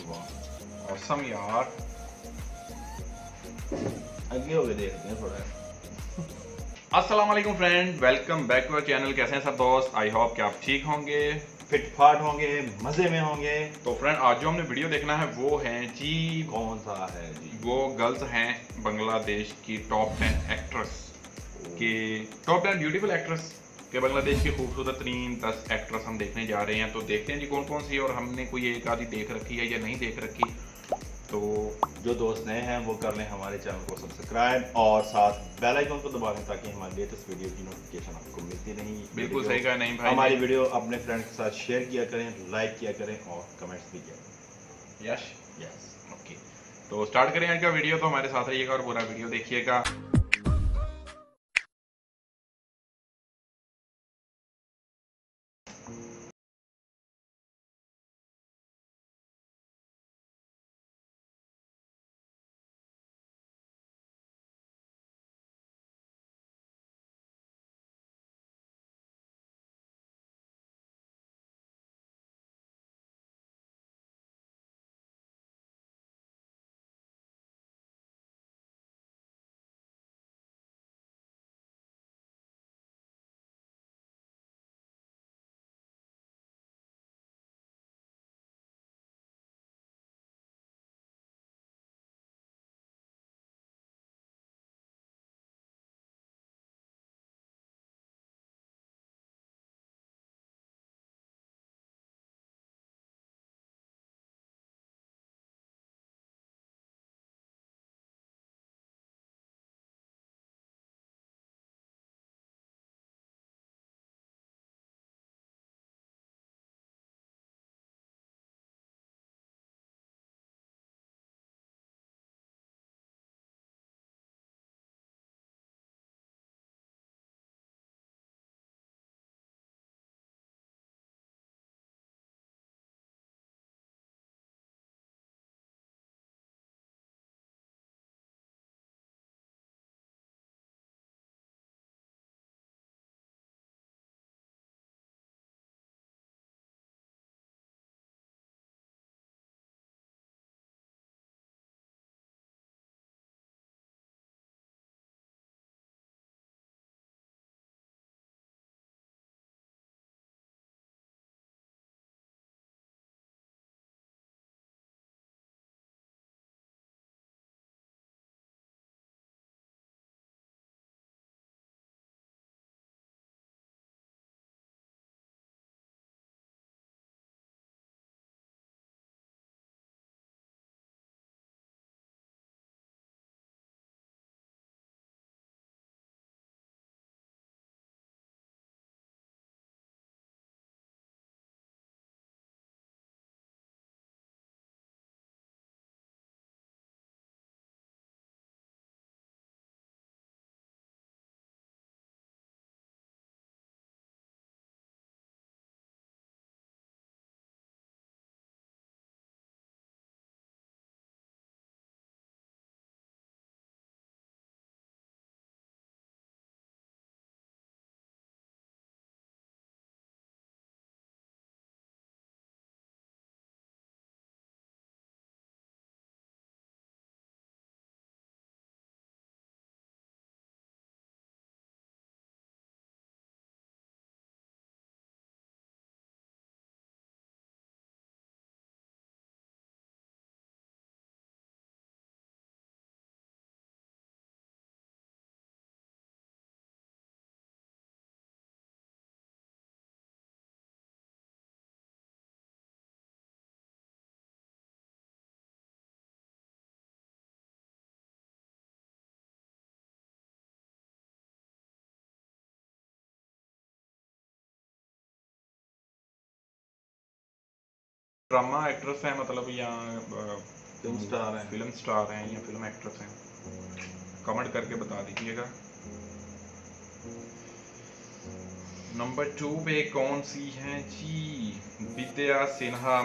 वाह ऑसम यार। आगे हो गए देखते हैं थोड़ा। अस्सलाम वालेकुम friend, welcome back to our channel. कैसे हैं सब दोस्त? आई होप कि आप ठीक होंगे, फिट फाट होंगे, मजे में होंगे। तो फ्रेंड आज जो हमने वीडियो देखना है वो है जी, कौन सा है जी? वो गर्ल्स हैं बांग्लादेश की टॉप 10 एक्ट्रेस के, टॉप 10 ब्यूटीफुल एक्ट्रेस के बांग्लादेश की खूबसूरत तरीन 10 एक्ट्रेस हम देखने जा रहे हैं। तो देखते हैं जी कौन कौन सी है, और हमने कोई एक आधी देख रखी है या नहीं देख रखी। तो जो दोस्त नए हैं वो कर लें हमारे चैनल को सब्सक्राइब और साथ बेल आइकन को दबा लें ताकि हमारी लेटेस्ट वीडियो की नोटिफिकेशन आपको मिलती रही। बिल्कुल सही कहा नहीं भाई हमारी ने। वीडियो अपने फ्रेंड के साथ शेयर किया करें, लाइक किया करें और कमेंट्स भी किया करें। Yes yes. ओके, तो स्टार्ट करें आज का वीडियो। तो हमारे साथ रहिएगा और पूरा वीडियो देखिएगा। ड्रामा एक्ट्रेस है मतलब, या फिल्म स्टार हैं। फिल्म स्टार हैं या फिल्म एक्ट्रेस हैं? कमेंट करके बता दीजिएगा। नंबर 2 पे कौन सी है जी? विद्या सिन्हा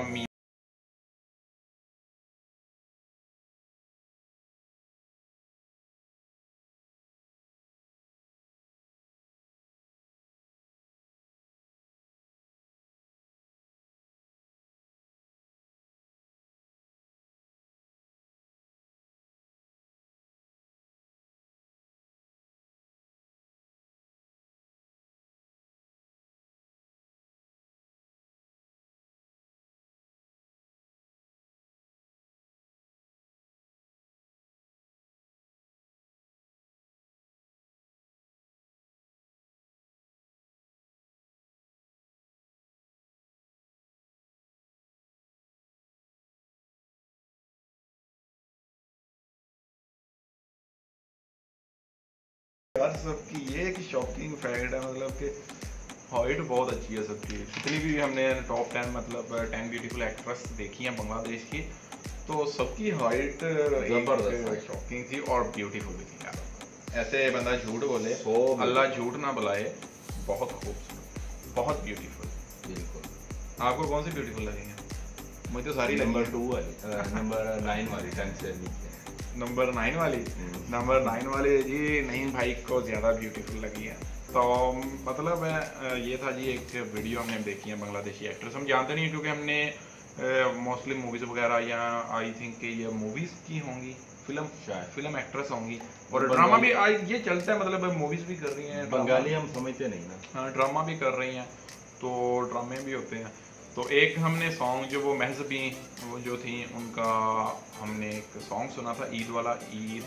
यार सबकी ये एक शॉकिंग फैक्ट है, मतलब कि हाइट बहुत अच्छी है सबकी। जितनी भी हमने टॉप 10 मतलब 10 ब्यूटीफुल एक्ट्रेस देखी हैं बांग्लादेश की, तो सबकी हाइट जबरदस्त शॉकिंग थी और ब्यूटीफुल भी थी यार। ऐसे बंदा झूठ बोले अल्लाह झूठ ना बुलाए, बहुत खूबसूरत, बहुत ब्यूटीफुल। बिल्कुल। आपको कौन सी ब्यूटीफुल लगेंगे? मुझे तो सारी नंबर 2 वाली, नंबर 9 वाली, 10 से नीचे नंबर 9 वाली। नंबर 9 वाली जी नहीं भाई को ज़्यादा ब्यूटीफुल लगी है। तो मतलब ये था जी एक वीडियो हमने देखी है बांग्लादेशी एक्ट्रेस। हम जानते नहीं क्योंकि हमने मोस्टली मूवीज़ वगैरह या आई थिंक कि ये मूवीज़ की होंगी, फिल्म एक्ट्रेस होंगी, और ड्रामा भी ये चलता है, मतलब मूवीज़ भी कर रही हैं। बंगाली हम समझते नहीं ना। हाँ, ड्रामा भी कर रही हैं, तो ड्रामे भी होते हैं। तो एक हमने सॉन्ग जो वो महजबी वो जो थी उनका, हमने एक सॉन्ग सुना था ईद वाला, ईद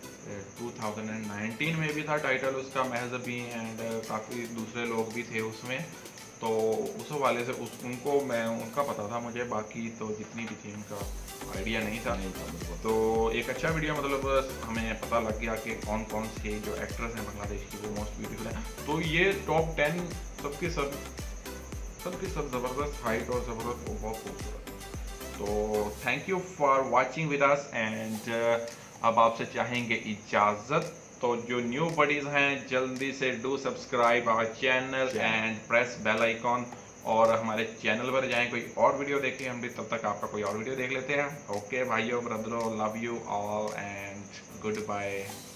2019 में भी था टाइटल उसका महजबी, एंड काफ़ी दूसरे लोग भी थे उसमें। तो उस हवाले से उनको मैं उनका पता था मुझे, बाकी तो जितनी भी थी उनका आइडिया नहीं था। तो एक अच्छा वीडियो मतलब हमें पता लग गया कि कौन कौन से जो एक्ट्रेस हैं बांग्लादेश की वो मोस्ट ब्यूटीफुल है। तो ये टॉप 10 सबकी सब ज़बरदस्त हाइट और ज़बरदस्त बहुत खूबसूरत। तो thank you for watching with us, and अब आपसे चाहेंगे इजाज़त। तो जो न्यू बडीज़ हैं जल्दी से do subscribe our channel and press bell icon, और हमारे चैनल पर जाएं, कोई और वीडियो देखें हम भी, तब तक आपका कोई और वीडियो देख लेते हैं। ओके भाइयों, ब्रदरों, love you all and good bye.